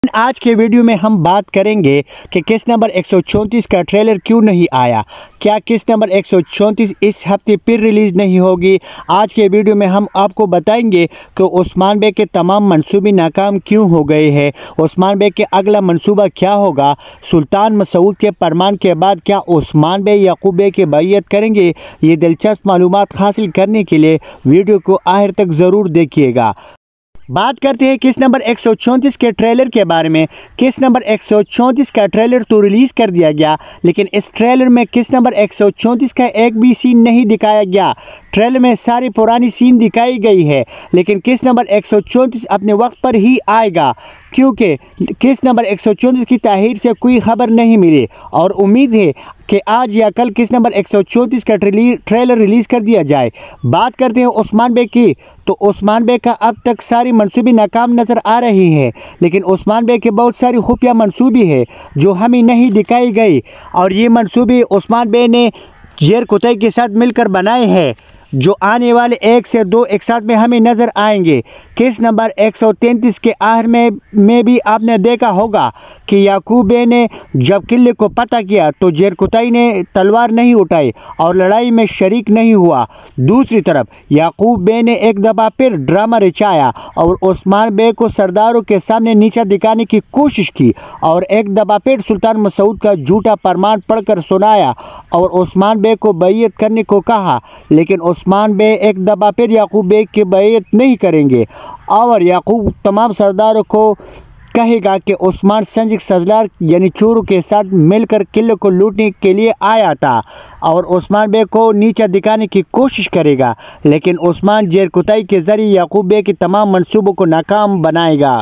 आज के वीडियो में हम बात करेंगे कि किस नंबर 134 का ट्रेलर क्यों नहीं आया। क्या किस नंबर 134 इस हफ्ते फिर रिलीज़ नहीं होगी। आज के वीडियो में हम आपको बताएंगे कि उस्मान बे के तमाम मंसूबे नाकाम क्यों हो गए हैं। उस्मान बे के अगला मंसूबा क्या होगा। सुल्तान मसूद के फरमान के बाद क्या उस्मान बे याकूब बे की बैयत करेंगे। ये दिलचस्प मालूमात हासिल करने के लिए वीडियो को आखिर तक ज़रूर देखिएगा। बात करते हैं किस नंबर 134 के ट्रेलर के बारे में। किस नंबर 134 का ट्रेलर तो रिलीज़ कर दिया गया, लेकिन इस ट्रेलर में किस नंबर 134 का एक भी सीन नहीं दिखाया गया। ट्रेलर में सारी पुरानी सीन दिखाई गई है, लेकिन किस नंबर 134 अपने वक्त पर ही आएगा, क्योंकि किस नंबर 134 की ताहीर से कोई खबर नहीं मिली और उम्मीद है कि आज या कल किस नंबर 134 का ट्रेलर रिलीज़ कर दिया जाए। बात करते हैं उस्मान बे की, तो उस्मान बे का अब तक सारी मंसूबी नाकाम नज़र आ रही हैं, लेकिन उस्मान बे के बहुत सारी खुफिया मंसूबी है जो हमें नहीं दिखाई गई और ये मंसूबे उस्मान बे ने जेर कुतई के साथ मिलकर बनाए हैं, जो आने वाले 1 से 2 एक साथ में हमें नज़र आएंगे। केस नंबर 133 के आखिर में भी आपने देखा होगा कि याकूब बे ने जब किले को पता किया तो जेर कुतई ने तलवार नहीं उठाई और लड़ाई में शरीक नहीं हुआ। दूसरी तरफ याकूब बे ने एक दफ़ा फिर ड्रामा रचाया और उस्मान बे को सरदारों के सामने नीचा दिखाने की कोशिश की और एक दफ़ा फिर सुल्तान मसूद का झूठा फरमान पढ़कर सुनाया और उस्मान बे को बैयत करने को कहा, लेकिन उस्मान बे एक दफ़ा फिर याकूब बे की बैयत नहीं करेंगे और याकूब तमाम सरदारों को कहेगा कि उस्मान संजिक सजलार यानी चोरों के साथ मिलकर किले को लूटने के लिए आया था और उस्मान बे को नीचा दिखाने की कोशिश करेगा, लेकिन उस्मान जेर कुतई के ज़रिए याकूब बे के तमाम मंसूबों को नाकाम बनाएगा।